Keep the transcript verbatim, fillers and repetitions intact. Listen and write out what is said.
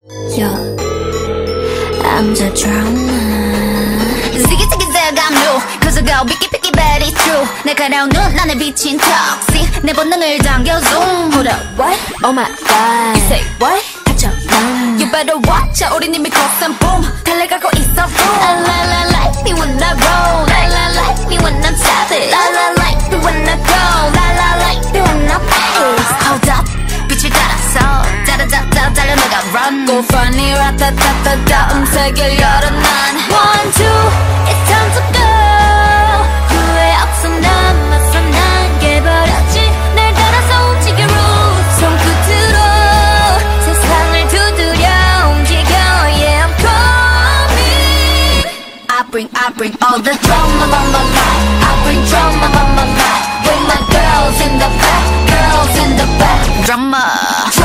Yo, I'm the drama. Ziggy ziggy zag, I'm new. Cause I go picky picky bad, it's true. 날카로운 눈, 나는 비친 toxic. 내 본능을 당겨 zoom. Hold up, what? Oh my god. You say what? 닥쳐, 난. You better watch out. 우린 이미 걷산 boom. 달려가고 있어 boom. La la la like me when I roll. La la like me when I'm savage. La la like me when I go. La la like me when I pace. Hold up. 빛을 따라서 짜라짜라 달려나가 run. Go funny 라타타타타 음색을 열어 난 One, two, it's time to go. 후회 없어 남았어 난 깨버렸지 날 따라서 움직여 roots 손끝으로 세상을 두드려 움직여 Yeah, I'm coming. I bring, I bring all the drama on my mind. I bring drama on my mind. With my girls in the back, girls in the back. Drama.